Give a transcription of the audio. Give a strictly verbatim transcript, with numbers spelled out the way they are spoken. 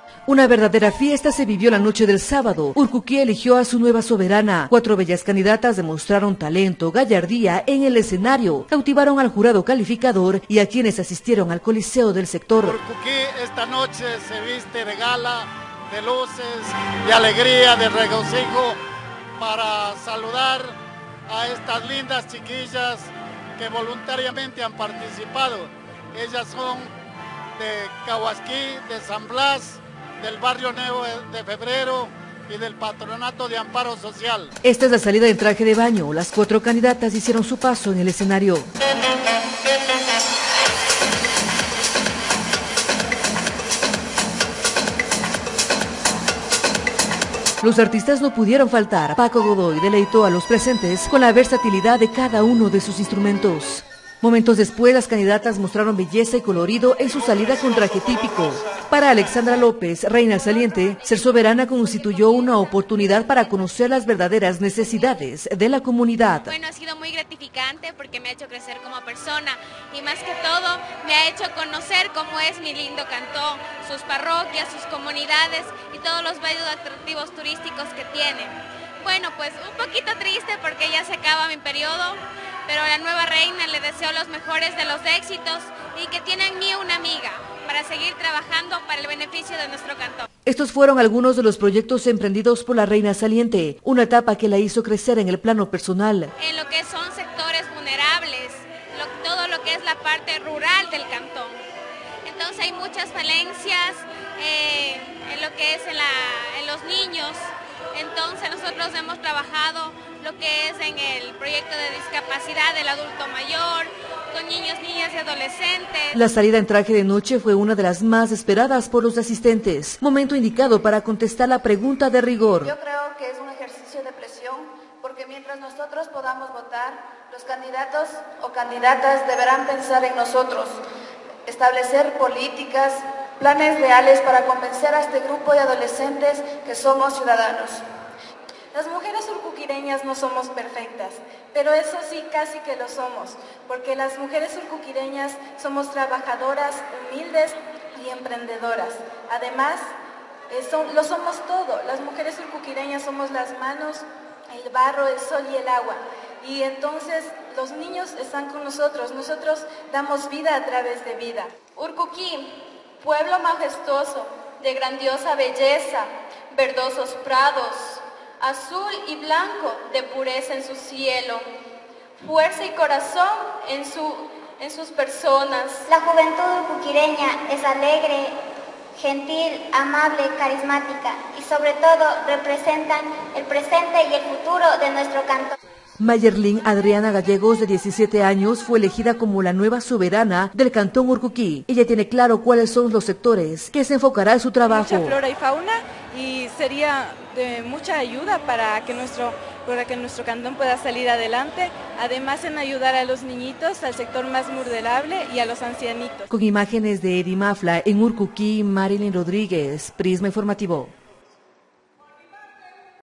Una verdadera fiesta se vivió la noche del sábado. Urcuquí eligió a su nueva soberana. Cuatro bellas candidatas demostraron talento, gallardía en el escenario, cautivaron al jurado calificador y a quienes asistieron al coliseo del sector. Urcuquí esta noche se viste de gala, de luces, de alegría, de regocijo, para saludar a estas lindas chiquillas que voluntariamente han participado. Ellas son de Cahuasquí, de San Blas, del barrio Nuevo de Febrero y del Patronato de Amparo Social. Esta es la salida en traje de baño. Las cuatro candidatas hicieron su paso en el escenario. Los artistas no pudieron faltar. Paco Godoy deleitó a los presentes con la versatilidad de cada uno de sus instrumentos. Momentos después, las candidatas mostraron belleza y colorido en su salida con traje típico. Para Alexandra López, reina saliente, ser soberana constituyó una oportunidad para conocer las verdaderas necesidades de la comunidad. Bueno, ha sido muy gratificante porque me ha hecho crecer como persona y más que todo me ha hecho conocer cómo es mi lindo cantón, sus parroquias, sus comunidades y todos los bellos atractivos turísticos que tiene. Bueno, pues un poquito triste porque ya se acaba mi periodo, pero a la nueva reina le deseo los mejores de los éxitos y que tiene en mí una amiga para seguir trabajando para el beneficio de nuestro cantón. Estos fueron algunos de los proyectos emprendidos por la reina saliente, una etapa que la hizo crecer en el plano personal. En lo que son sectores vulnerables, lo, todo lo que es la parte rural del cantón. Entonces hay muchas falencias eh, en lo que es en, la, en los niños. Entonces nosotros hemos trabajado lo que es en el proyecto de discapacidad del adulto mayor, con niños, niñas y adolescentes. La salida en traje de noche fue una de las más esperadas por los asistentes. Momento indicado para contestar la pregunta de rigor. Yo creo que es un ejercicio de presión, porque mientras nosotros podamos votar, los candidatos o candidatas deberán pensar en nosotros, establecer políticas, planes reales para convencer a este grupo de adolescentes que somos ciudadanos. Las mujeres urcuquireñas no somos perfectas, pero eso sí casi que lo somos, porque las mujeres urcuquireñas somos trabajadoras, humildes y emprendedoras. Además, eh, son, lo somos todo. Las mujeres urcuquireñas somos las manos, el barro, el sol y el agua. Y entonces los niños están con nosotros, nosotros damos vida a través de vida. Urcuquí, pueblo majestuoso, de grandiosa belleza, verdosos prados, azul y blanco de pureza en su cielo, fuerza y corazón en, su, en sus personas. La juventud urcuquireña es alegre, gentil, amable, carismática y sobre todo representan el presente y el futuro de nuestro cantón. Mayerlin Adriana Gallegos, de diecisiete años, fue elegida como la nueva soberana del cantón Urcuquí. Ella tiene claro cuáles son los sectores que se enfocará en su trabajo. Mucha flora y fauna y sería de mucha ayuda para que nuestro para que nuestro cantón pueda salir adelante, además en ayudar a los niñitos, al sector más vulnerable y a los ancianitos. Con imágenes de Eddie Mafla en Urcuquí, Marilyn Rodríguez, Prisma Informativo.